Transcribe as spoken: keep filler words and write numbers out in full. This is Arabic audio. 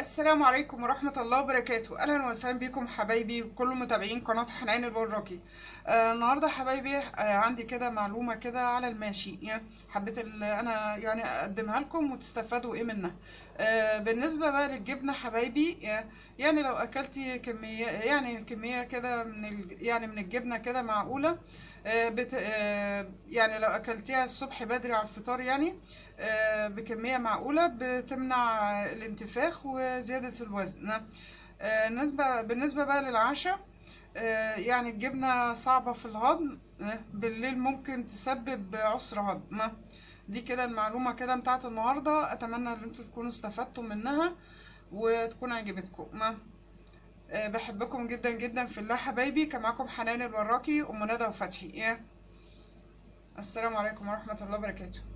السلام عليكم ورحمة الله وبركاته. أهلا وسهلا بكم حبايبي وكل متابعين قناة حنان البراكي. آه النهاردة حبايبي آه عندي كده معلومة كده على الماشي، يعني حبيت ال- أنا يعني أقدمها لكم وتستفادوا إيه منها. آه بالنسبة بقى للجبنة حبايبي، آه يعني لو أكلتي كمية يعني كمية كده من ال يعني من الجبنة كده معقولة. آه بت آه يعني لو أكلتيها الصبح بدري على الفطار، يعني آه، بكمية معقولة بتمنع الانتفاخ وزيادة الوزن. آه، بالنسبة بالنسبة بقى للعشاء، آه، يعني الجبنة صعبة في الهضم، آه، بالليل ممكن تسبب عسر هضم. دي كده المعلومة كده بتاعت النهاردة، أتمنى إن انتوا تكونوا استفدتوا منها وتكون عجبتكم. آه، بحبكم جدا جدا في الله حبايبي. كان معاكم حنان الوراكي، أم ندى وفتحي. السلام عليكم ورحمة الله وبركاته.